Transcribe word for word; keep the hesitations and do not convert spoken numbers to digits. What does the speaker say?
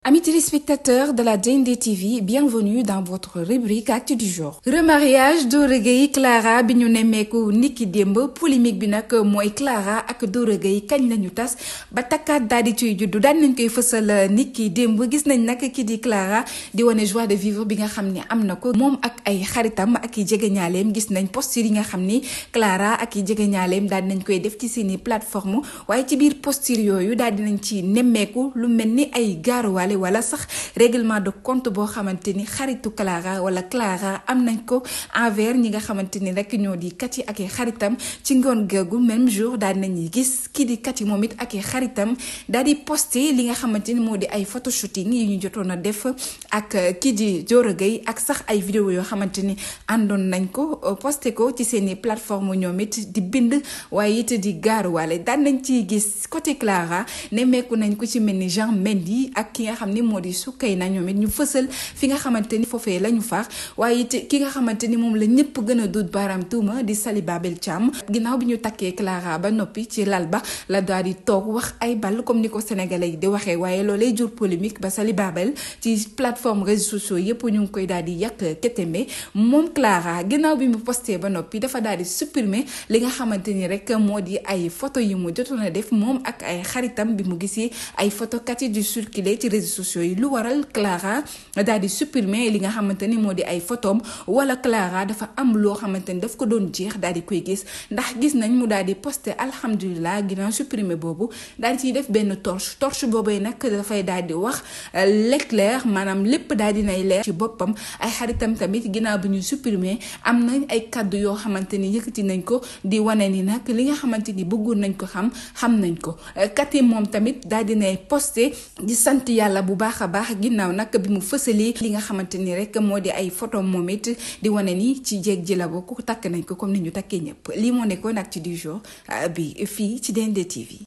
Amis téléspectateurs de la D N D T V, bienvenue dans votre rubrique Actu du jour. Remariage Doro Gueye Clara bi ñu nemmeeku niki démb polémique bi nag mooy Clara ak Doro Gueye kañ lañu tas ba takkaat daal di ciy juddu daan nañ koy fësal niki démb gis nañ nag ki di Clara di wane joie de vivre bi nga xam ne am na ko moom ak ay xaritam ak i jegeñaaleem gis nañ posture yi nga xam ni Clara ak i jegeñaaleem daal nañ koy def ci seeni plateforme waaye ci biir posture yooyu daal dinañ ci nemmeeku lu mel ni ay gaaruwaale wala sax règlement de compte boo xamante ni xaritu Clara wala Clara am nañ ko envers ñi nga xamante ni rek ñoo di Kati ak i xaritam ci ngoon googu même jour daal nañuy gis kii di Kati moom it ak i xaritam daal di posté li nga xamante ni moo di ay photo shooting yi ñu jotoon a def ak kii di Doro Gueye ak sax ay vidéo yoo xamante ni àndoon nañ ko posté ko ci seeni plateforme ñoom it di bind waaye it di gaaruwaale daan nañ ciy gis côté Clara nemmeeku nañ ko ci mel ni Jean Mendy ak ki nga xam ni moo di Soukeyna ñoom it ñu fësal fi nga xamante ni foofee la ñu faax waaye it ki nga xamante ni moom la ñëpp gën a dut baaraam tuuma di Sali Babel Thiam ginnaaw bi ñu takkee Clara ba noppi ci lal ba la daal di toog wax ay ball comme ni ko sénégalais yi di waxee waaye loolee jur polémique ba Sali Babel ci plateforme réseaux sociaux yëpp ñu ngi koy daal di yàq ketembe moom Clara ginnaaw bi mu posté ba noppi dafa daal di supprimer li nga xamante ni rek moo di ay photo yi mu jotoon a def moom ak ay xaritam bi mu gisee ay photo Kati du circuler ci réseaux sociaux yi lu waral Clara daal di supprimer li nga xamante ni moo di ay photom wala Clara dafa am loo xamante ni daf ko doon jeex daal di koy gis ndax gis nañ mu daal di posté alhamdulilah ginnaaw supprimer boobu daal di ciy def benn torche torche boobee nag dafay daal di wax l'éclair maanaam lépp daal di nay leer ci boppam ay xaritam tamit ginnaaw bi ñu supprimer am nañ ay kaddu yoo xamante ni yëkkati nañ ko di wane ni nag li nga xamante ni bëggoon nañ ko xam xam nañ ko Kati moom tamit daal di nay posté di sant yàlla bu baax a baax ginnaaw nag bi mu fësalee li nga xamante ni rek moo di ay photo moom it di wane ni ci jéeg ji la bokk takk nañ ko comme ni ñu takkee ñëpp lii moo nekkoon actu du jour bi fii ci D N D T V.